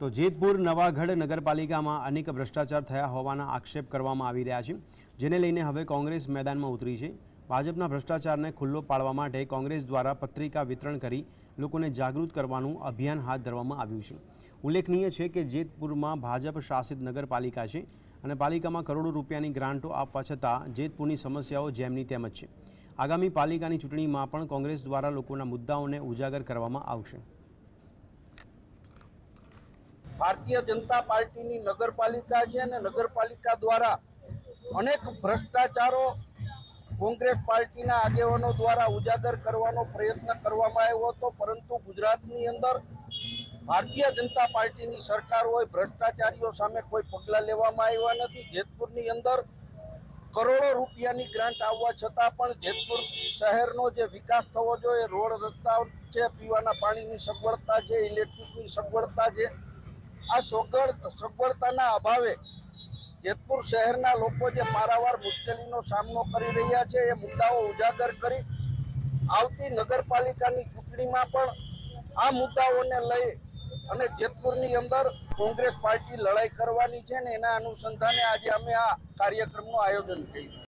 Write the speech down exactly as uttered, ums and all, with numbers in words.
તો જેતપુર નવાગઢ નગરપાલિકામાં અનેક ભ્રષ્ટાચાર થયા હોવાના આક્ષેપ કરવામાં આવી રહ્યા છે, જેને લઈને હવે કોંગ્રેસ મેદાનમાં ઉતરી છે। ભાજપના ભ્રષ્ટાચારને ખુલ્લો પાડવા માટે કોંગ્રેસ દ્વારા પત્રિકા વિતરણ કરી લોકોને જાગૃત કરવાનું અભિયાન હાથ ધરવામાં આવ્યું છે। ઉલ્લેખનીય છે કે જેતપુરમાં ભાજપ શાસિત નગરપાલિકા છે અને પાલિકામાં કરોડો રૂપિયાની ગ્રાન્ટો આપવા છતાં જેતપુરની સમસ્યાઓ જેમની તેમ જ છે। આગામી પાલિકાની ચૂંટણીમાં પણ કોંગ્રેસ દ્વારા લોકોના મુદ્દાઓને ઉજાગર કરવામાં આવશે। भारतीय जनता पार्टी नी नगरपालिका है ने नगरपालिका द्वारा अनेक भ्रष्टाचारों कांग्रेस पार्टी ना आगेवानों द्वारा उजागर करवानो प्रयत्न करवामां आव्यो हतो, परंतु गुजरातनी अंदर भारतीय जनता पार्टी नी सरकार होय भ्रष्टाचारीओ सामे कोई पगला लेवामां आव्या नथी। जेतपुरनी अंदर करोड़ों रूपियानी ग्रांट आववा छतां पण जेतपुर शहेरनो जे विकास थवो जोईए, रोड रस्ता छे, पीवाना पाणीनी सगवड़ता छे, इलेक्ट्रिकनी सगवड़ता छे, आ सगवड़ सगवड़ताना अभावे जेतपुर शहेरना लोको जे पारावार मुश्केलीनो सामनो करी रह्या छे ए मुद्दाओ उजागर करी आवती नगरपालिकानी चूंटणीमां पण आ मुद्दाओने लई अने जेतपुरनी अंदर कांग्रेस पार्टी लड़ाई करवानी छे ने एना अनुसंधाने आज अमे आ कार्यक्रमनुं आयोजन कर्युं।